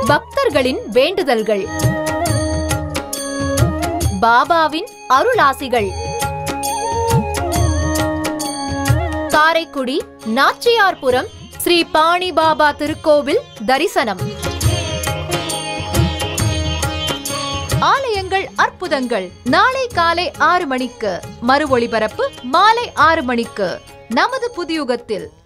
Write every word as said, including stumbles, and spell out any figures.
பக்தர்களின் வேண்டுதல்கள், பாபாவின் அருளாசிகள். காரைக்குடி நாச்சியார்புரம் ஸ்ரீ பாணி பாபா திருக்கோவில் தரிசனம். ஆலயங்கள் அற்புதங்கள். நாளை காலை ஆறு மணிக்கு, மறு ஒளிபரப்பு மாலை ஆறு மணிக்கு நமது புதியுகத்தில்.